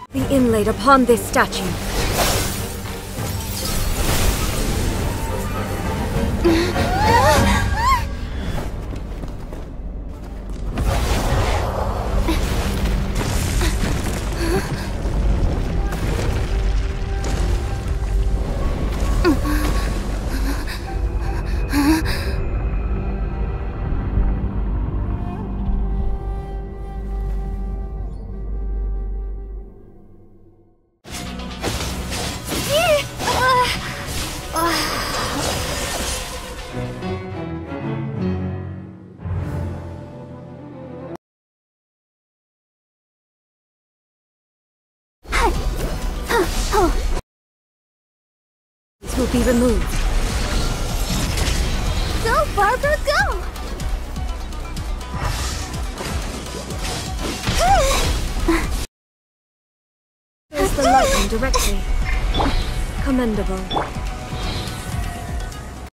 Be inlaid upon this statue. This will be removed. Go, Barbara, go! There's the lightning directly. Commendable.